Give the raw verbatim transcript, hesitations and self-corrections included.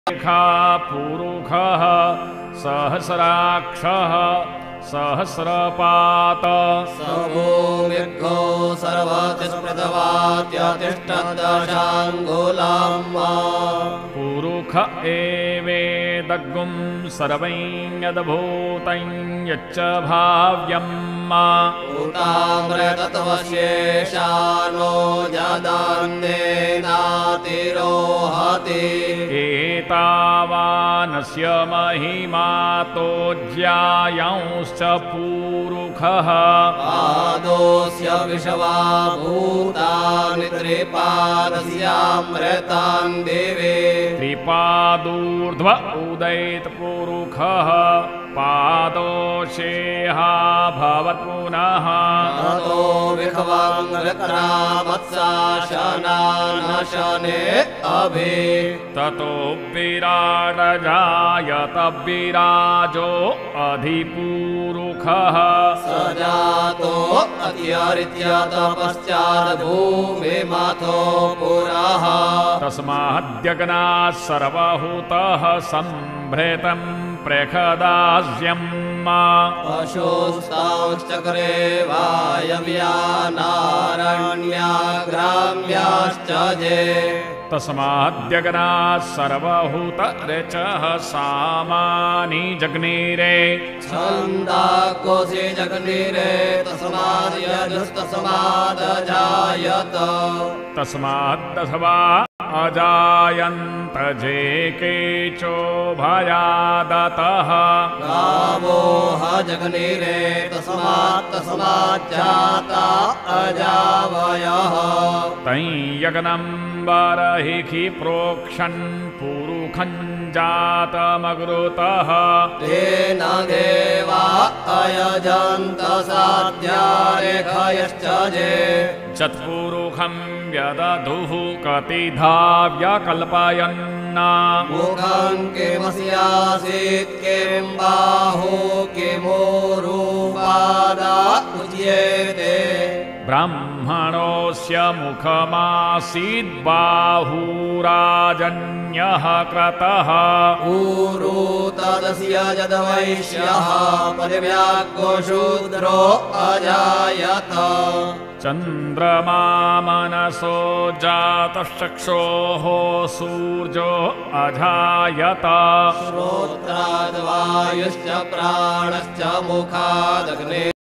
पुरुखः सहस्राक्षः सहस्रपात सर्वोऽव्यग्गो सर्वतिस्मृतवात्यतिष्ठदशाङ्गुलां वा पुरुख एवेदग्गुं सर्वं यद्भूतं यच्च भाव्यं उताम्रतत्वशेषानो जदान्नेनातिरोहति एतावानस्य महिमातोज्यायांश्च पुरुखः पादोऽस्य विषवा भूतानि त्रिपादस्यामृतान् दिवे त्रिपादूर्ध्व उदैत पुरुखः पादोषेहा भवत् पुनः ततो विखवाङ्ग्रक्रामत्साशनानशने अभि ततो विराडजायत विराजो अधिपुरुखः स जातो अत्यरित्य तपश्चात् भूमिमथो पुरः तस्माद्यज्ञात् सर्वहूतः सम्भृतं प्रखदास्यं पशुस्तांश्चक्रे वायव्यानारण्याग्राम्याश्च जे तस्माद्यज्ञात् सर्वहूतरचः सामानि जग्निरे छन्दाकोशे जग्निरे तस्माद्यजुस्तस्मादजायत तस्माद्दशवा अजायन्त जे केचोभयादतः गावो ह जग्निरे तस्मात् तस्माज्जाता अजावयः तै यज्ञं बर्हिः प्रोक्षन् पुरुखं जातमग्रुतः तेन देवा अयजन्त साध्यारेखयश्च जे चत्पुरुखं व्यदधुः कतिधा व्यकल्पयन् मुखं किमस्यासीत् किं बाहु किमूरुपादा उच्येते ब्राह्मणोऽस्य मुखमासीद् बाहुराजन्यः क्रतः ऊरू तदस्य यद्वैश्यः परिव्याक्को शूद्रो अजायत चन्द्रमा मनसो जातश्चक्षोः सूर्यो अजायत श्रोत्राद्वायुश्च प्राणश्च मुखादग्ने